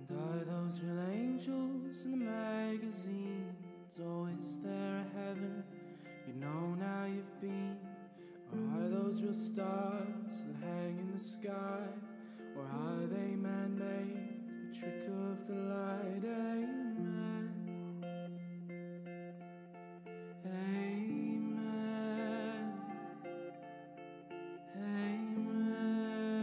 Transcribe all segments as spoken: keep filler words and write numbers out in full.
Are those real angels in the magazines? Or is there a heaven you know now you've been? Or are those real stars that hang in the sky? Or are they man-made, a trick of the light? Amen. Amen. Amen.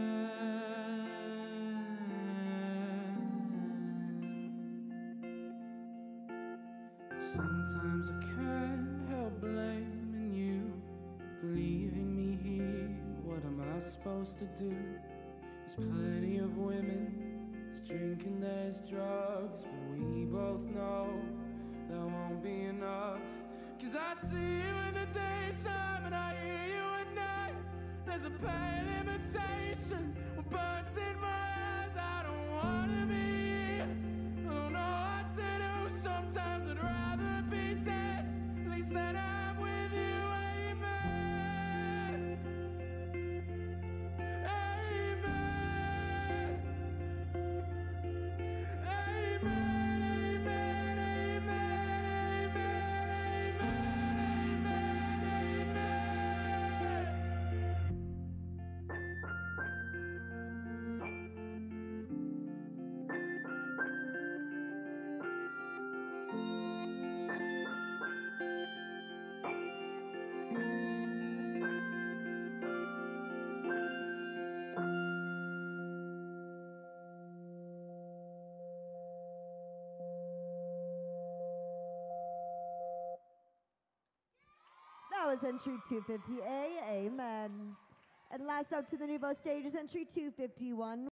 Sometimes I can't help blaming you for leaving me here. What am I supposed to do? There's plenty of women, there's drinking, there's drugs, but we both know that won't be enough. Cause I see you in the daytime and I hear you at night. There's a pale imitation what burns in my eyes. I don't wanna be here, I don't know what to do. Sometimes I'd rather be dead, at least then I'm with you. Amen. Amen. Amen. Amen. Amen. Amen. That was entry two fifty A, Amen. And last up to the Nouveau stage is entry two fifty-one.